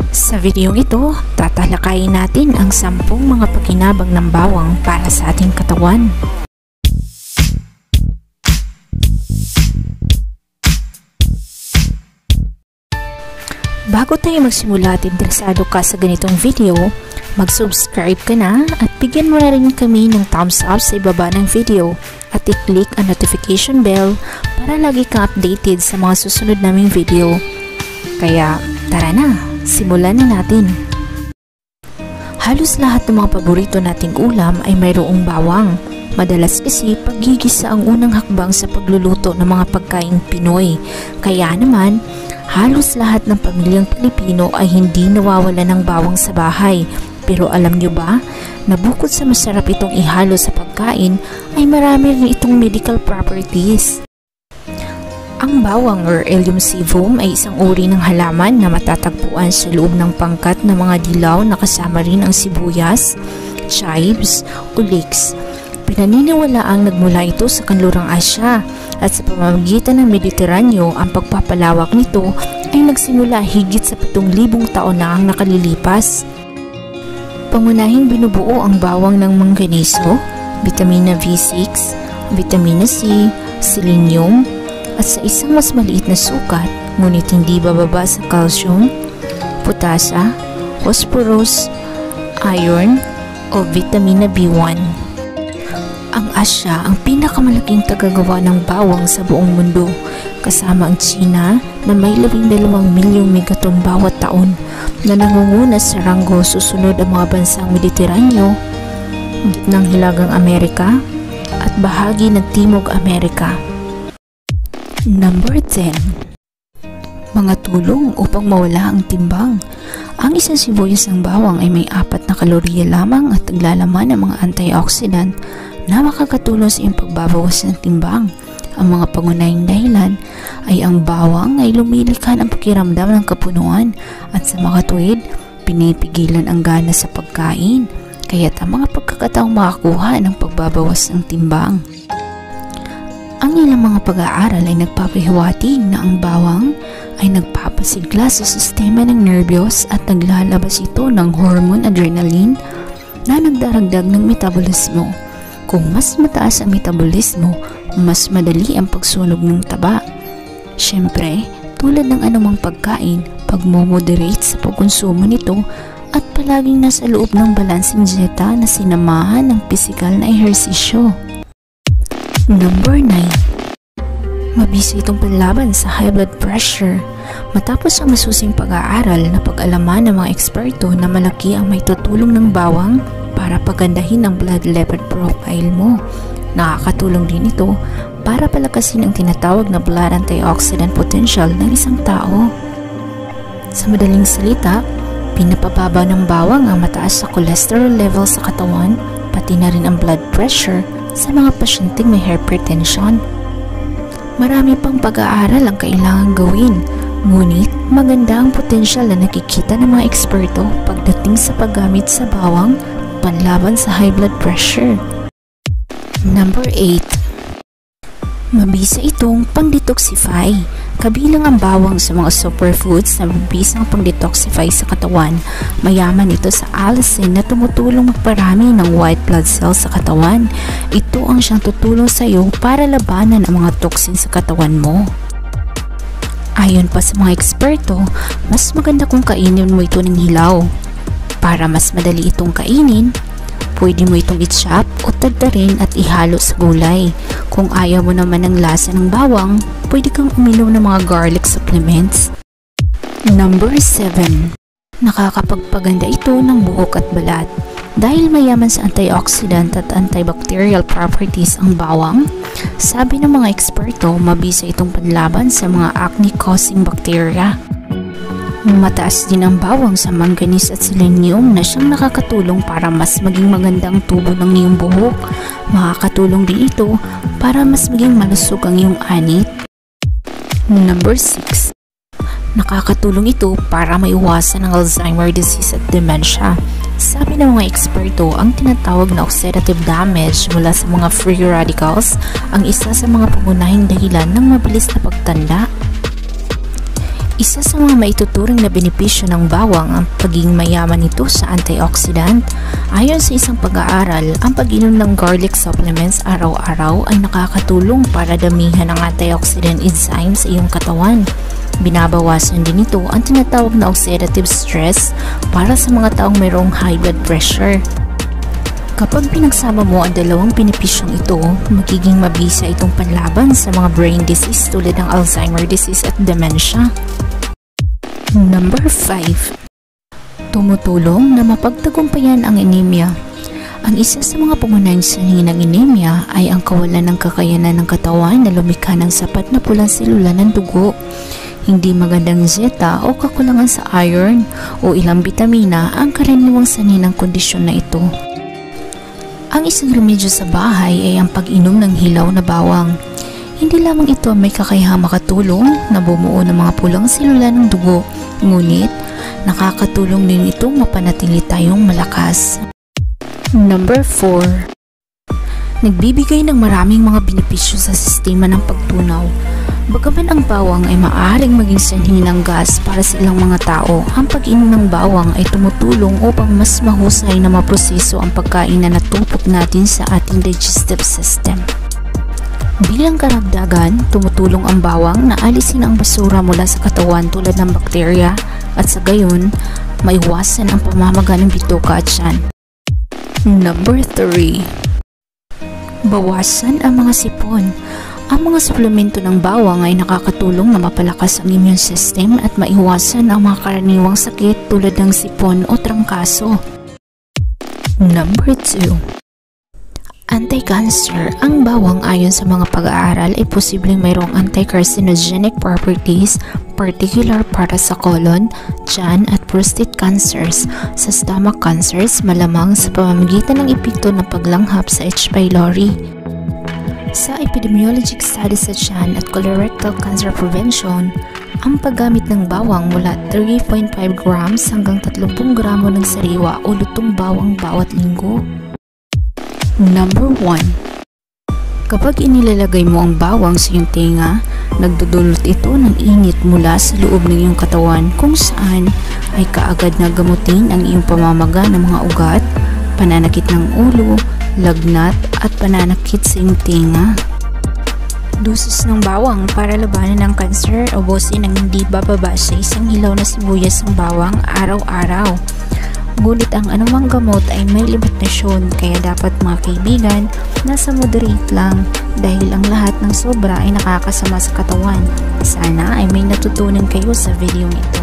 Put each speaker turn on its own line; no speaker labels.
Sa videong ito, tatalakayin natin ang 10 mga pakinabang ng bawang para sa ating katawan. Bago tayo magsimula at interesado ka sa ganitong video, mag-subscribe ka na at bigyan mo na rin kami ng thumbs up sa ibaba ng video at i-click ang notification bell para lagi kang updated sa mga susunod naming video. Kaya tara na, simulan na natin. Halos lahat ng mga paborito nating ulam ay mayroong bawang. Madalas kasi paggigisa ang unang hakbang sa pagluluto ng mga pagkaing Pinoy. Kaya naman, halos lahat ng pamilyang Pilipino ay hindi nawawala ng bawang sa bahay. Pero alam nyo ba, na bukod sa masarap itong ihalo sa pagkain, ay marami rin itong medical properties. Ang bawang or Allium sativum ay isang uri ng halaman na matatagpuan sa loob ng pangkat ng mga dilaw na kasama rin ang sibuyas, chives o leeks. Pinaniniwalaang nagmula ito sa kanlurang Asya at sa pamamagitan ng Mediteraneo ang pagpapalawak nito ay nagsimula higit sa 7,000 taon na ang nakalilipas. Pangunahing binubuo ang bawang ng mangganiso, vitamina B6, vitamina C, selenium, at sa isang mas maliit na sukat ngunit hindi bababa sa calcium, potasa, phosphorus, iron o vitamina B1. Ang Asya ang pinakamalaking tagagawa ng bawang sa buong mundo, kasama ang China na may 12 milyong megaton bawat taon na nangunguna sa ranggo susunod ang mga bansang Mediteraneo, gitnang hilagang Amerika at bahagi ng Timog Amerika. Number 10. Mga tulong upang mawala ang timbang. Ang isang sibuyas ng bawang ay may 4 na kalorya lamang at naglalaman ng mga antioxidant na makakatulong sa iyong pagbabawas ng timbang. Ang mga pangunahing dahilan ay ang bawang ay lumilikha ng pakiramdam ng kapunuan at sa makatuwid, pinipigilan ang gana sa pagkain, kaya't ang mga pagkakataong makakuha ng pagbabawas ng timbang. Ang ilang mga pag-aaral ay nagpapahiwatig na ang bawang ay nagpapasigla sa sistema ng nervyos at naglalabas ito ng hormone adrenaline na nagdaragdag ng metabolismo. Kung mas mataas ang metabolismo, mas madali ang pagsunog ng taba. Siyempre, tulad ng anumang pagkain, pagmomoderate sa pagkonsumo nito at palaging nasa loob ng balansing dieta na sinamahan ng pisikal na ehersisyo. Number 9. Mabisa itong panlaban sa high blood pressure. Matapos ang masusing pag-aaral na pag-alaman ng mga eksperto na malaki ang may tutulong ng bawang para pagandahin ang blood level profile mo. Nakakatulong din ito para palakasin ang tinatawag na blood antioxidant potential ng isang tao. Sa madaling salita, pinapababa ng bawang ang mataas na cholesterol level sa katawan, pati na rin ang blood pressure sa mga pasyenteng may hypertension. Marami pang pag-aaral ang kailangang gawin, ngunit maganda ang potensyal na nakikita ng mga eksperto pagdating sa paggamit sa bawang panlaban sa high blood pressure. Number 8. Mabisa itong pang-detoxify. Kabilang ang bawang sa mga superfoods na mabisang pang-detoxify sa katawan. Mayaman ito sa allicin na tumutulong magparami ng white blood cells sa katawan. Ito ang siyang tutulong sa iyo para labanan ang mga toxin sa katawan mo. Ayon pa sa mga eksperto, mas maganda kung kainin mo ito ng hilaw. Para mas madali itong kainin, pwede mo itong i-chop o tadtarin at ihalo sa gulay. Kung ayaw mo naman ng lasa ng bawang, pwede kang uminom ng mga garlic supplements. Number 7. Nakakapagpaganda ito ng buhok at balat. Dahil mayaman sa antioxidant at antibacterial properties ang bawang, sabi ng mga eksperto, mabisa itong panlaban sa mga acne-causing bacteria. Mataas din ang bawang sa manganese at selenium na siyang nakakatulong para mas maging magandang tubo ng iyong buhok. Makakatulong din ito para mas maging malusog ang iyong anit. Number 6. Nakakatulong ito para maiwasan ang Alzheimer disease at dementia. Sabi ng mga eksperto, ang tinatawag na oxidative damage mula sa mga free radicals ang isa sa mga pangunahing dahilan ng mabilis na pagtanda. Isa sa mga maituturing na benepisyo ng bawang ang pagiging mayaman nito sa antioxidant. Ayon sa isang pag-aaral, ang pag-inom ng garlic supplements araw-araw ay nakakatulong para damihan ang antioxidant enzymes sa iyong katawan. Binabawasan din ito ang tinatawag na oxidative stress para sa mga taong mayroong high blood pressure. Kapag pinagsama mo ang dalawang benepisyong ito, magiging mabisa itong panlaban sa mga brain disease tulad ng Alzheimer disease at dementia. Number 5. Tumutulong na mapagtagumpayan ang anemia. Ang isa sa mga pangunahing sanhi ng anemia ay ang kawalan ng kakayanan ng katawan na lumikha ng sapat na pulang selula ng dugo. Hindi magandang zeta o kakulangan sa iron o ilang bitamina ang karaniwang sanhi ng kondisyon na ito. Ang isang remedyo sa bahay ay ang pag-inom ng hilaw na bawang. Hindi lamang ito may kakayahang makatulong na bumuo ng mga pulang selula ng dugo, ngunit nakakatulong din itong mapanatili tayong malakas. Number 4. Nagbibigay ng maraming mga benepisyo sa sistema ng pagtunaw. Bagaman ang bawang ay maaaring maging sanhi ng gas para sa ilang mga tao, ang pag-inom ng bawang ay tumutulong upang mas mahusay na maproseso ang pagkain na natupok natin sa ating digestive system. Bilang karagdagan, tumutulong ang bawang na alisin ang basura mula sa katawan tulad ng bakterya at sa gayon, maiwasan ang pamamaga ng bituka at tiyan. Number 3. Bawasan ang mga sipon. Ang mga suplemento ng bawang ay nakakatulong na mapalakas ang immune system at maiwasan ang mga karaniwang sakit tulad ng sipon o trangkaso. Number 2. Anti-cancer. Ang bawang ayon sa mga pag-aaral ay posibleng mayroong anti-carcinogenic properties, particular para sa colon, tiyan at prostate cancers. Sa stomach cancers, malamang sa pamamagitan ng epekto ng paglanghap sa H. pylori. Sa epidemiologic studies sa tiyan at colorectal cancer prevention, ang paggamit ng bawang mula 3.5 grams hanggang 30 gramo ng sariwa o lutong bawang bawat linggo. Number 1. Kapag inilalagay mo ang bawang sa iyong tenga, nagdudulot ito ng init mula sa loob ng iyong katawan kung saan ay kaagad na gamutin ang iyong pamamaga ng mga ugat, pananakit ng ulo, lagnat at pananakit sa iyong tenga. Dosis ng bawang para labanan ng kanser o bosin ang hindi bababa sa isang hilaw na sibuyas ng bawang araw-araw. Ngunit ang anumang gamot ay may limitasyon, kaya dapat mga kaibigan, nasa moderate lang dahil ang lahat ng sobra ay nakakasama sa katawan. Sana ay may natutunan kayo sa video ito.